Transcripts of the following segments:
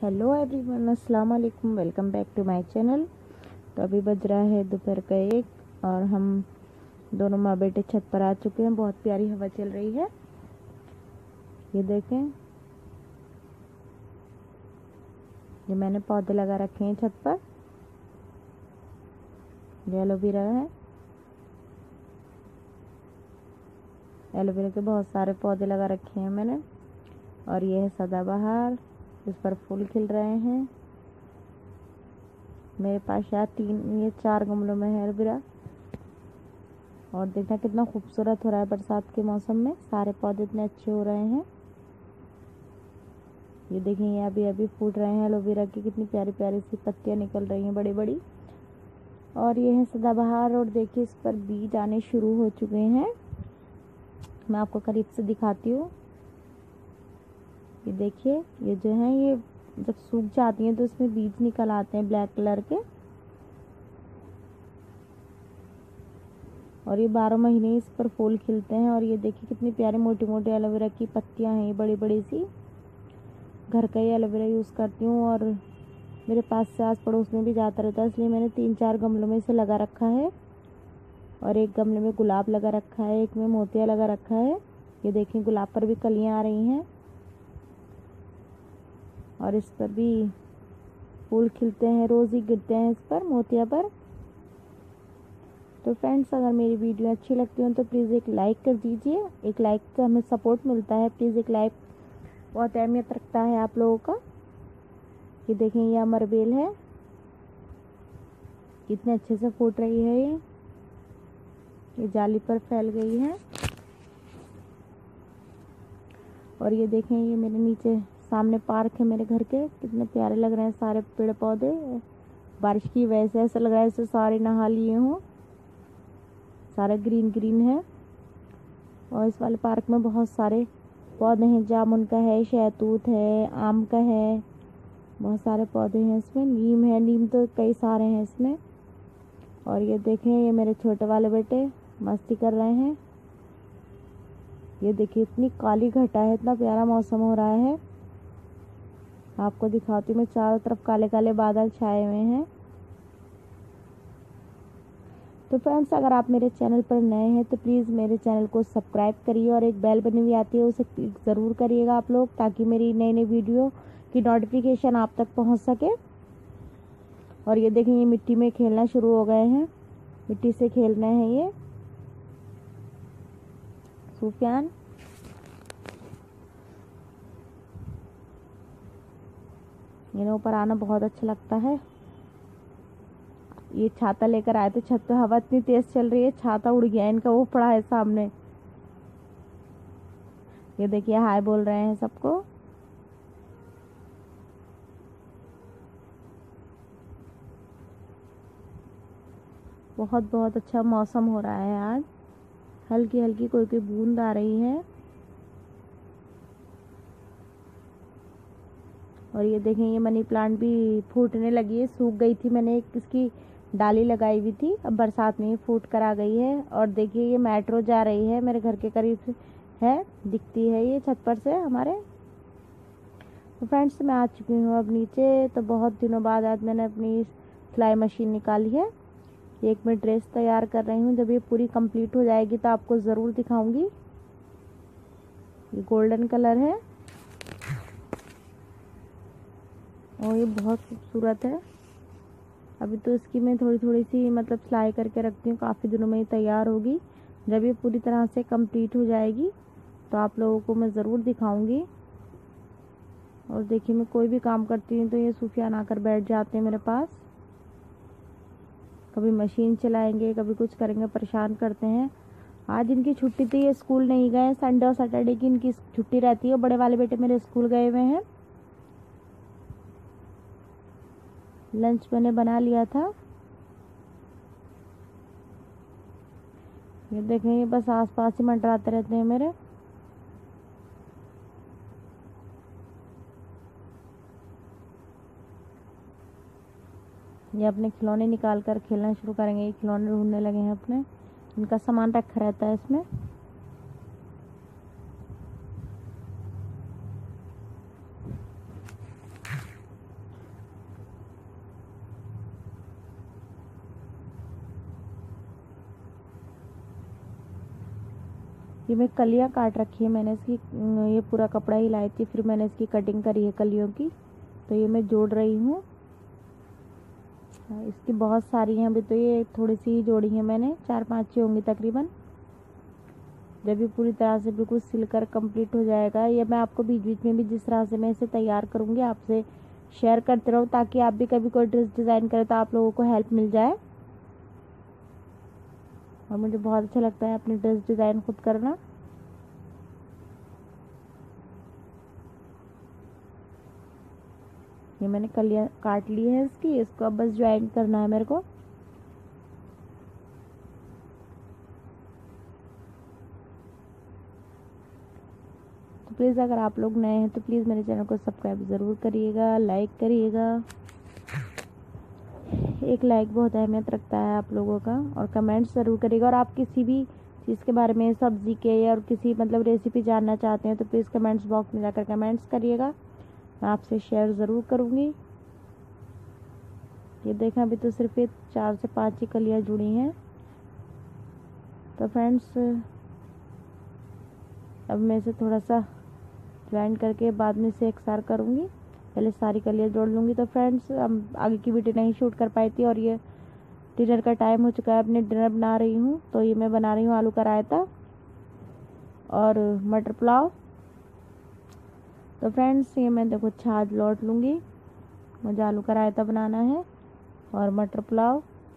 Hello everyone, अस्सलाम वालेकुम। Welcome back to my channel. तो अभी बज रहा है दोपहर का 1 और हम दोनों माँ बेटे छत पर आ चुके हैं। बहुत प्यारी हवा चल रही है। ये देखें, ये मैंने पौधे लगा रखे हैं छत पर। ये एलोवेरा है। एलोवेरा के बहुत सारे पौधे लगा रखे हैं मैंने। और ये है सदाबहार, इस पर फूल खिल रहे हैं। मेरे पास शायद 4 गमलों में है एलोवेरा। और देखना कितना खूबसूरत हो रहा है बरसात के मौसम में। सारे पौधे इतने अच्छे हो रहे हैं। ये देखें, ये अभी अभी फूट रहे हैं एलोवेरा की। कितनी प्यारी प्यारी सी पत्तियां निकल रही हैं, बड़ी बड़ी। और ये है सदाबहार। और देखिए, इस पर बीज आने शुरू हो चुके हैं। मैं आपको करीब से दिखाती हूँ। ये देखिए, ये जो है, ये जब सूख जाती हैं तो इसमें बीज निकल आते हैं ब्लैक कलर के। और ये 12 महीने इस पर फूल खिलते हैं। और ये देखिए कितनी प्यारी मोटी मोटी एलोवेरा की पत्तियां हैं, ये बड़ी बड़ी सी। घर का ही एलोवेरा यूज़ करती हूँ। और मेरे पास से आस पड़ोस में भी जाता रहता है, इसलिए मैंने 3-4 गमलों में इसे लगा रखा है। और एक गमले में गुलाब लगा रखा है, एक में मोतिया लगा रखा है। ये देखें, गुलाब पर भी कलियां आ रही हैं और इस पर भी फूल खिलते हैं। रोज़ ही गिरते हैं इस पर, मोतिया पर। तो फ्रेंड्स, अगर मेरी वीडियो अच्छी लगती हो तो प्लीज़ एक लाइक कर दीजिए। एक लाइक से हमें सपोर्ट मिलता है। प्लीज़ एक लाइक बहुत अहमियत रखता है आप लोगों का। ये देखें, ये अमरबेल है, कितने अच्छे से फूट रही है। ये जाली पर फैल गई है। और ये देखें, ये मेरे नीचे सामने पार्क है मेरे घर के। कितने प्यारे लग रहे हैं सारे पेड़ पौधे। बारिश की वजह से ऐसा लग रहा है जैसे सारे नहा लिए हों। सारा ग्रीन ग्रीन है। और इस वाले पार्क में बहुत सारे पौधे हैं। जामुन का है, शहतूत है, आम का है, बहुत सारे पौधे हैं इसमें। नीम है, नीम तो कई सारे हैं इसमें। और ये देखें, ये मेरे छोटे वाले बेटे मस्ती कर रहे हैं। ये देखिए, इतनी काली घटा है, इतना प्यारा मौसम हो रहा है। आपको दिखाती हूँ मैं, चारों तरफ काले काले बादल छाए हुए हैं। तो फ्रेंड्स, अगर आप मेरे चैनल पर नए हैं तो प्लीज़ मेरे चैनल को सब्सक्राइब करिए। और एक बेल बनी हुई आती है, उसे क्लिक ज़रूर करिएगा आप लोग, ताकि मेरी नई नई वीडियो की नोटिफिकेशन आप तक पहुंच सके। और ये देखें, ये मिट्टी में खेलना शुरू हो गए हैं। मिट्टी से खेल रहे हैं ये सुफियान। इन्हें ऊपर आना बहुत अच्छा लगता है। ये छाता लेकर आए थे छत पे, हवा इतनी तेज चल रही है, छाता उड़ गया इनका, वो पड़ा है सामने। ये देखिए, हाय बोल रहे हैं सबको। बहुत बहुत अच्छा मौसम हो रहा है आज। हल्की हल्की कोई कोई बूंद आ रही है। और ये देखें, ये मनी प्लांट भी फूटने लगी है। सूख गई थी, मैंने एक इसकी डाली लगाई हुई थी, अब बरसात में ही फूट कर आ गई है। और देखिए, ये मेट्रो जा रही है मेरे घर के करीब से है, दिखती है ये छत पर से हमारे। तो फ्रेंड्स, मैं आ चुकी हूँ अब नीचे। तो बहुत दिनों बाद आज मैंने अपनी सिलाई मशीन निकाली है। एक मैं ड्रेस तैयार कर रही हूँ। जब ये पूरी कंप्लीट हो जाएगी तो आपको ज़रूर दिखाऊंगी। ये गोल्डन कलर है और ये बहुत खूबसूरत है। अभी तो इसकी मैं थोड़ी थोड़ी सी मतलब सिलाई करके रखती हूँ, काफ़ी दिनों में ये तैयार होगी। जब ये पूरी तरह से कंप्लीट हो जाएगी तो आप लोगों को मैं ज़रूर दिखाऊंगी। और देखिए, मैं कोई भी काम करती हूँ तो ये सुफियान आकर बैठ जाते हैं मेरे पास। कभी मशीन चलाएंगे, कभी कुछ करेंगे, परेशान करते हैं। आज इनकी छुट्टी थी, ये स्कूल नहीं गए। संडे और सैटरडे की इनकी छुट्टी रहती है। बड़े वाले बेटे मेरे स्कूल गए हुए हैं। लंच मैंने बना लिया था। ये देखें, ये बस आसपास ही मंडराते रहते हैं मेरे। ये अपने खिलौने निकाल कर खेलना शुरू करेंगे। ये खिलौने ढूंढने लगे हैं अपने, इनका सामान रखा रहता है इसमें। ये मैं कलियां काट रखी है मैंने इसकी, ये पूरा कपड़ा ही लाई थी, फिर मैंने इसकी कटिंग करी है कलियों की, तो ये मैं जोड़ रही हूँ। इसकी बहुत सारी हैं, अभी तो ये थोड़ी सी ही जोड़ी है मैंने, 4-5 ही होंगी तकरीबन। जब ये पूरी तरह से बिल्कुल सिलकर कंप्लीट हो जाएगा, ये मैं आपको बीच बीच में भी जिस तरह से मैं इसे तैयार करूँगी आपसे शेयर करते रहूँ, ताकि आप भी कभी कोई ड्रेस डिज़ाइन करें तो आप लोगों को हेल्प मिल जाए। और मुझे बहुत अच्छा लगता है अपनी ड्रेस डिज़ाइन खुद करना। ये मैंने कलियां काट ली है इसकी, इसको अब बस ज्वाइन करना है मेरे को। तो प्लीज़ अगर आप लोग नए हैं तो प्लीज़ मेरे चैनल को सब्सक्राइब ज़रूर करिएगा, लाइक करिएगा। एक लाइक बहुत अहमियत रखता है आप लोगों का, और कमेंट्स ज़रूर करिएगा। और आप किसी भी चीज़ के बारे में, सब्ज़ी के या किसी मतलब रेसिपी जानना चाहते हैं तो प्लीज़ कमेंट्स बॉक्स में जाकर कमेंट्स करिएगा, मैं आपसे शेयर ज़रूर करूँगी। ये देखें अभी तो सिर्फ ये 4 से 5 ही कलियाँ जुड़ी हैं। तो फ्रेंड्स अब मैं इसे थोड़ा सा ज्वाइन करके बाद में इसे एकसार करूँगी, पहले सारी कलियाँ जोड़ लूँगी। तो फ्रेंड्स हम आगे की वीडियो नहीं शूट कर पाई थी, और ये डिनर का टाइम हो चुका है, अपने डिनर बना रही हूँ। तो ये मैं बना रही हूँ आलू का रायता और मटर पुलाव। तो फ्रेंड्स ये मैं देखो छाछ लौट लूँगी, मुझे आलू का रायता बनाना है और मटर पुलाव।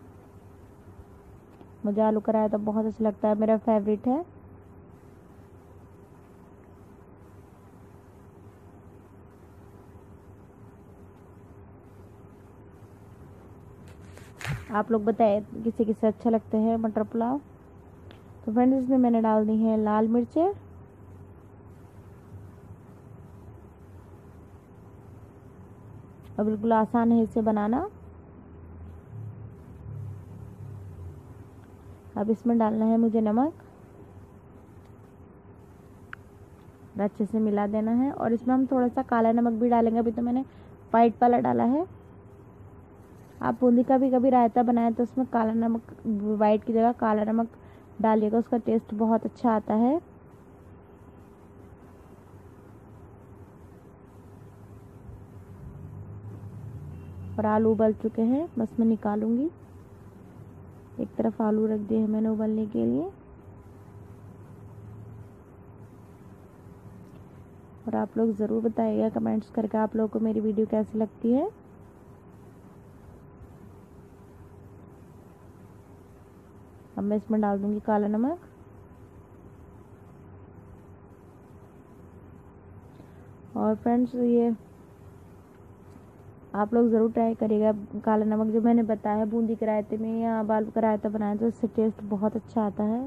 मुझे आलू का रायता बहुत अच्छा लगता है, मेरा फेवरेट है। आप लोग बताएं किसे किसे अच्छा लगते हैं मटर पुलाव। तो फ्रेंड्स इसमें मैंने डाल दी है लाल मिर्चें, और बिल्कुल आसान है इसे बनाना। अब इसमें डालना है मुझे नमक, अच्छे से मिला देना है। और इसमें हम थोड़ा सा काला नमक भी डालेंगे, अभी तो मैंने वाइट वाला डाला है। आप बूंदी का भी कभी रायता बनाए तो उसमें काला नमक, वाइट की जगह काला नमक डालिएगा, उसका टेस्ट बहुत अच्छा आता है। और आलू उबल चुके हैं, बस मैं निकालूंगी। एक तरफ आलू रख दिए हैं मैंने उबलने के लिए। और आप लोग ज़रूर बताइएगा कमेंट्स करके आप लोगों को मेरी वीडियो कैसी लगती है। अब मैं इसमें डाल दूंगी काला नमक। और फ्रेंड्स ये आप लोग ज़रूर ट्राई करिएगा, काला नमक जो मैंने बताया बूंदी के रायते में या आलू का रायता बनाए तो इससे टेस्ट बहुत अच्छा आता है।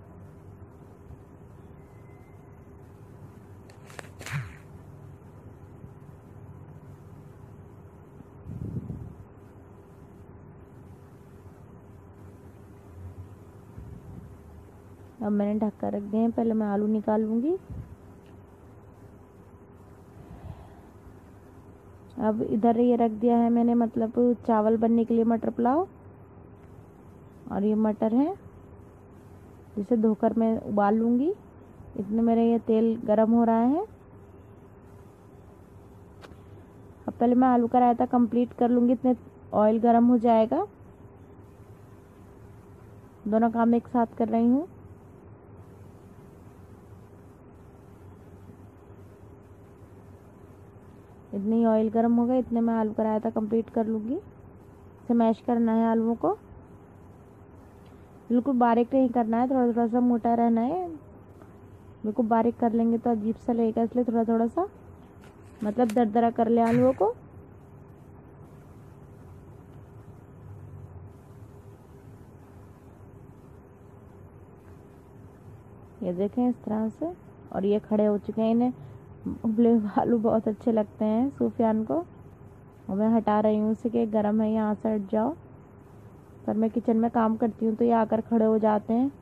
अब मैंने ढक कर रख दिए हैं, पहले मैं आलू निकालूंगी। अब इधर ये रख दिया है मैंने मतलब चावल बनने के लिए मटर पुलाव। और ये मटर है जिसे धोकर मैं उबाल लूँगी। इतने मेरे ये तेल गरम हो रहा है। अब पहले मैं आलू का रायता कंप्लीट कर लूँगी, इतने ऑयल गरम हो जाएगा। दोनों काम एक साथ कर रही हूँ। इतनी ऑयल गरम हो गया, इतने मैं आलू का रायता कंप्लीट कर लूँगी। इसे मैश करना है आलूओं को, बिल्कुल बारीक नहीं करना है, थोड़ा थोड़ा सा मोटा रहना है। बिल्कुल बारीक कर लेंगे तो अजीब सा लगेगा, इसलिए थोड़ा थोड़ा सा मतलब दरदरा कर ले आलूओं को। ये देखें इस तरह से। और ये खड़े हो चुके हैं, इन्हें उबले हुए आलू बहुत अच्छे लगते हैं सूफियान को। और मैं हटा रही हूँ उसे कि गर्म है, यहाँ से हट जाओ। पर मैं किचन में काम करती हूँ तो ये आकर खड़े हो जाते हैं।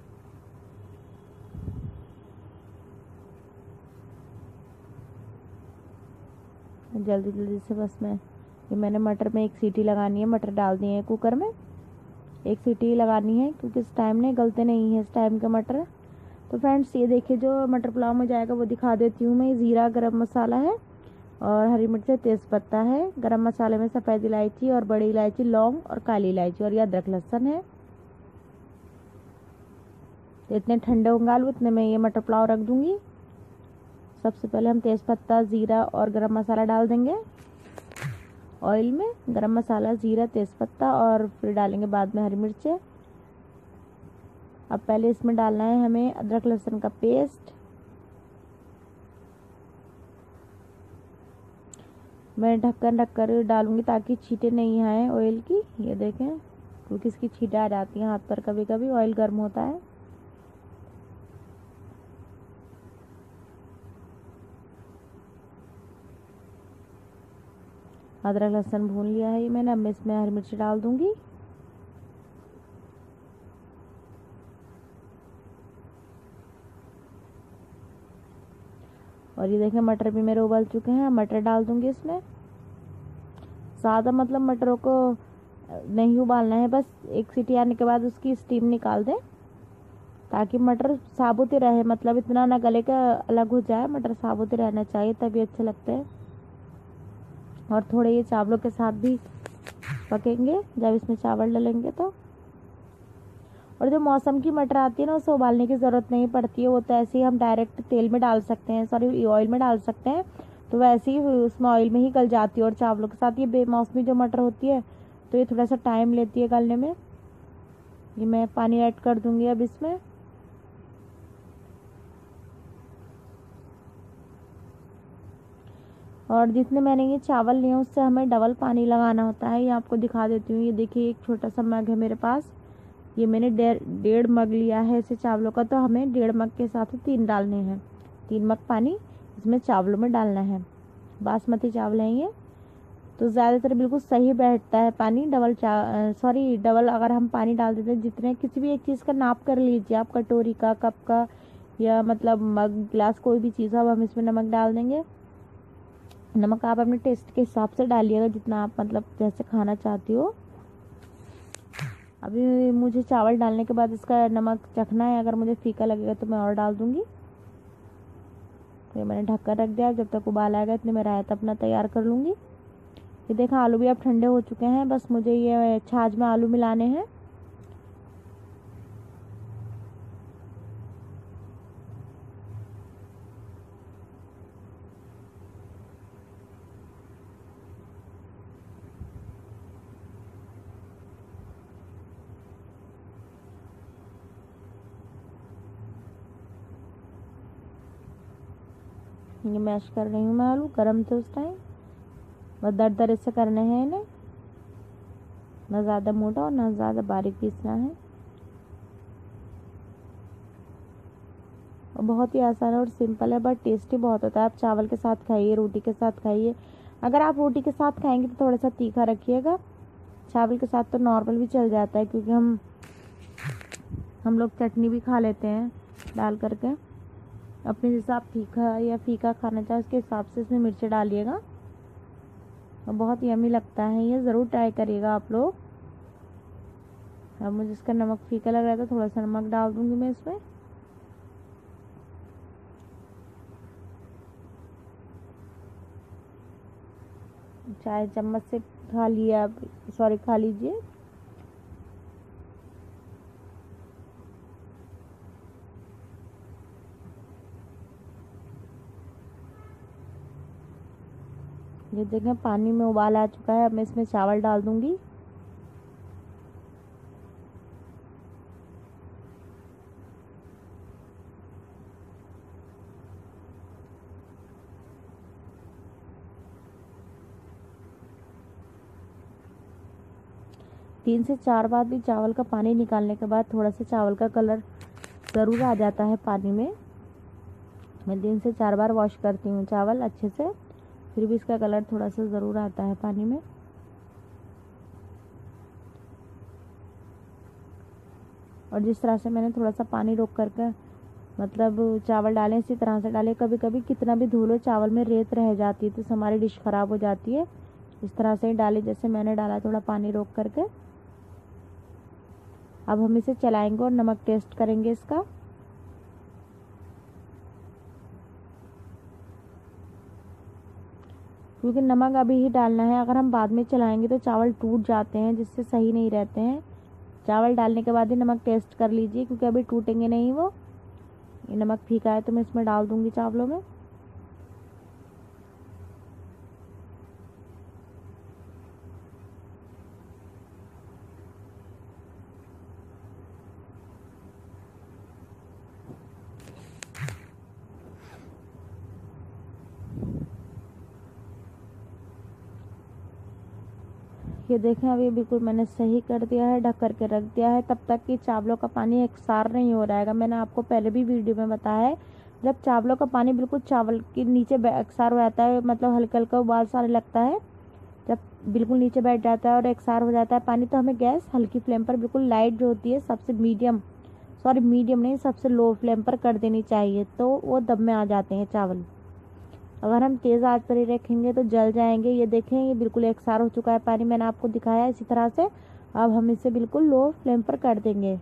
जल्दी जल्दी से बस मैं ये मैंने मटर में एक सीटी लगानी है, मटर डाल दिए हैं कुकर में, एक सीटी लगानी है क्योंकि इस टाइम नहीं गलते नहीं है इस टाइम के मटर। तो फ्रेंड्स ये देखिए जो मटर पुलाव में जाएगा वो दिखा देती हूँ मैं। ज़ीरा गरम मसाला है और हरी मिर्च तेज़पत्ता है। गरम मसाले में सफ़ेद इलायची और बड़ी इलायची, लौंग और काली इलायची और ये अदरक लहसुन है। तो इतने ठंडे होंगे आलू, इतने में ये मटर पुलाव रख दूँगी। सबसे पहले हम तेज़पत्ता, ज़ीरा और गरम मसाला डाल देंगे ऑयल में। गरम मसाला, ज़ीरा, तेज़पत्ता और फिर डालेंगे बाद में हरी मिर्चें। अब पहले इसमें डालना है हमें अदरक लहसुन का पेस्ट। मैं ढक्कन रख कर डालूंगी ताकि छींटे नहीं आए ऑयल की। ये देखें क्योंकि इसकी छींटे आ जाती हैं हाथ पर कभी कभी, ऑयल गर्म होता है। अदरक लहसुन भून लिया है ये मैंने। अब मैं इसमें हरी मिर्च डाल दूंगी। और ये देखें मटर भी मेरे उबल चुके हैं। मटर डाल दूंगी इसमें। ज़्यादा मतलब मटरों को नहीं उबालना है, बस एक सीटी आने के बाद उसकी स्टीम निकाल दें ताकि मटर साबुत ही रहे, मतलब इतना ना गले का अलग हो जाए, मटर साबुत ही रहना चाहिए तभी अच्छे लगते हैं। और थोड़े ये चावलों के साथ भी पकेंगे जब इसमें चावल डालेंगे तो। और जो मौसम की मटर आती है ना उसे उबालने की ज़रूरत नहीं पड़ती है, वो तो ऐसे ही हम डायरेक्ट तेल में डाल सकते हैं, सॉरी ऑयल में डाल सकते हैं, तो वैसे ही उसमें ऑयल में ही गल जाती है। और चावलों के साथ ये बेमौसमी जो मटर होती है तो ये थोड़ा सा टाइम लेती है गलने में। ये मैं पानी ऐड कर दूंगी अब इसमें। और जितने मैंने ये चावल लिए उससे हमें डबल पानी लगाना होता है। ये आपको दिखा देती हूँ। ये देखिए एक छोटा सा मग है मेरे पास, ये मैंने 1.5 मग लिया है इसे चावलों का, तो हमें 1.5 मग के साथ 3 डालने हैं। 3 मग पानी इसमें चावलों में डालना है। बासमती चावल है ये, तो ज़्यादातर बिल्कुल सही बैठता है पानी। डबल अगर हम पानी डाल देते हैं, जितने किसी भी एक चीज़ का नाप कर लीजिए आप, कटोरी का, कप का, या मतलब मग, गिलास, कोई भी चीज़। अब हम इसमें नमक डाल देंगे। नमक आप अपने टेस्ट के हिसाब से डालिएगा, जितना आप मतलब जैसे खाना चाहती हो। अभी मुझे चावल डालने के बाद इसका नमक चखना है, अगर मुझे फीका लगेगा तो मैं और डाल दूंगी। तो ये मैंने ढक्कन रख दिया। जब तक उबाल आएगा इतने में रायता अपना तैयार कर लूँगी। ये देखा आलू भी अब ठंडे हो चुके हैं, बस मुझे ये छाछ में आलू मिलाने हैं। ये मैश कर रही हूँ मैं। आलू गर्म थे उस टाइम, बस दरदरे से करने हैं इन्हें, ना ज़्यादा मोटा और ना ज़्यादा बारीक पीसना है। और बहुत ही आसान और सिंपल है, बट टेस्टी बहुत होता है। आप चावल के साथ खाइए, रोटी के साथ खाइए। अगर आप रोटी के साथ खाएंगे तो थोड़ा सा तीखा रखिएगा। चावल के साथ तो नॉर्मल भी चल जाता है, क्योंकि हम लोग चटनी भी खा लेते हैं डाल करके। अपने जैसा आप तीखा या फीका खाना चाहे उसके हिसाब से इसमें मिर्ची डालिएगा, और बहुत यमी लगता है। ये ज़रूर ट्राई करिएगा आप लोग। अब मुझे इसका नमक फीका लग रहा था, थोड़ा सा नमक डाल दूंगी मैं इसमें। चाय चम्मच से खा लिए आप, सॉरी खा लीजिए। ये देखें पानी में उबाल आ चुका है। अब मैं इसमें चावल डाल दूंगी। तीन से चार बार भी चावल का पानी निकालने के बाद थोड़ा सा चावल का कलर ज़रूर आ जाता है पानी में। मैं 3 से 4 बार वॉश करती हूँ चावल अच्छे से, फिर भी इसका कलर थोड़ा सा ज़रूर आता है पानी में। और जिस तरह से मैंने थोड़ा सा पानी रोक करके मतलब चावल डालें, इसी तरह से डालें। कभी कभी कितना भी धो लो चावल में रेत रह जाती है, तो हमारी डिश ख़राब हो जाती है। इस तरह से ही डालें जैसे मैंने डाला, थोड़ा पानी रोक करके। अब हम इसे चलाएंगे और नमक टेस्ट करेंगे इसका। क्योंकि नमक अभी ही डालना है। अगर हम बाद में चलाएंगे तो चावल टूट जाते हैं, जिससे सही नहीं रहते हैं। चावल डालने के बाद ही नमक टेस्ट कर लीजिए, क्योंकि अभी टूटेंगे नहीं वो। ये नमक फीका है तो मैं इसमें डाल दूंगी चावलों में। ये देखें अभी बिल्कुल मैंने सही कर दिया है, ढक करके रख दिया है। तब तक कि चावलों का पानी एकसार नहीं हो रहेगा। मैंने आपको पहले भी वीडियो में बताया है, जब चावलों का पानी बिल्कुल चावल के नीचे एकसार हो जाता है, मतलब हल्का हल्का उबाल सा आने लगता है, जब बिल्कुल नीचे बैठ जाता है और एकसार हो जाता है पानी, तो हमें गैस हल्की फ्लेम पर बिल्कुल लाइट जो होती है सबसे मीडियम नहीं, सबसे लो फ्लेम पर कर देनी चाहिए, तो वो दम में आ जाते हैं चावल। अगर हम तेज़ आंच पर ही रखेंगे तो जल जाएंगे। ये देखें ये बिल्कुल एकसार हो चुका है पानी, मैंने आपको दिखाया इसी तरह से। अब हम इसे बिल्कुल लो फ्लेम पर कर देंगे।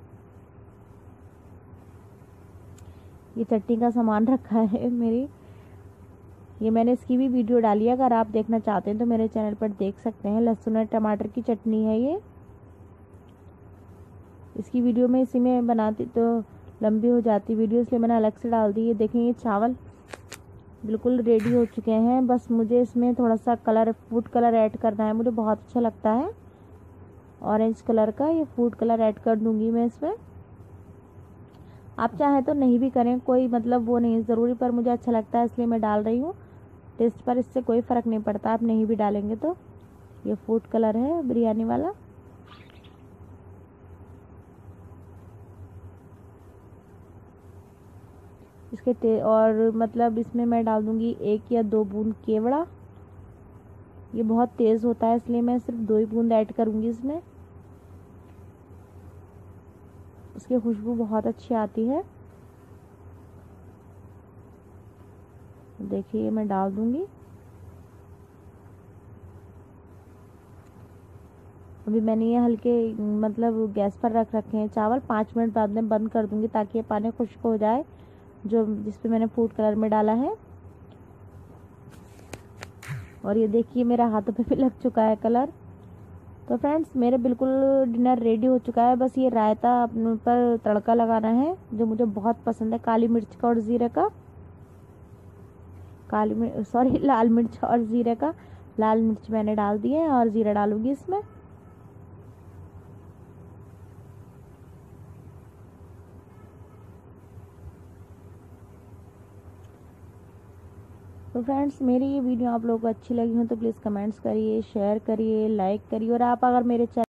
ये चटनी का सामान रखा है मेरी, ये मैंने इसकी भी वीडियो डाली है, अगर आप देखना चाहते हैं तो मेरे चैनल पर देख सकते हैं। लहसुन और टमाटर की चटनी है ये। इसकी वीडियो में इसी में बनाती तो लंबी हो जाती वीडियो, इसलिए मैंने अलग से डाल दी। ये देखें ये चावल बिल्कुल रेडी हो चुके हैं। बस मुझे इसमें थोड़ा सा कलर, फूड कलर ऐड करना है, मुझे बहुत अच्छा लगता है ऑरेंज कलर का। ये फूड कलर ऐड कर दूंगी मैं इसमें। आप चाहें तो नहीं भी करें, कोई मतलब वो नहीं ज़रूरी, पर मुझे अच्छा लगता है इसलिए मैं डाल रही हूँ। टेस्ट पर इससे कोई फ़र्क नहीं पड़ता, आप नहीं भी डालेंगे तो। ये फूड कलर है बिरयानी वाला। और मतलब इसमें मैं डाल दूंगी 1 या 2 बूंद केवड़ा। ये बहुत तेज़ होता है इसलिए मैं सिर्फ 2 ही बूंद ऐड करूंगी इसमें, उसकी खुशबू बहुत अच्छी आती है। देखिए मैं डाल दूंगी। अभी मैंने ये हल्के मतलब गैस पर रख रखे हैं चावल। 5 मिनट बाद में बंद कर दूंगी ताकि ये पानी खुश्क हो जाए, जो जिस पे मैंने फूड कलर में डाला है। और ये देखिए मेरे हाथों पे भी लग चुका है कलर। तो फ्रेंड्स मेरे बिल्कुल डिनर रेडी हो चुका है। बस ये रायता अपने ऊपर तड़का लगाना है, जो मुझे बहुत पसंद है, काली मिर्च का और ज़ीरे का। लाल मिर्च और ज़ीरे का। लाल मिर्च मैंने डाल दी है और ज़ीरा डालूंगी इसमें। तो फ्रेंड्स मेरी ये वीडियो आप लोगों को अच्छी लगी हो तो प्लीज़ कमेंट्स करिए, शेयर करिए, लाइक करिए। और आप अगर मेरे चैनल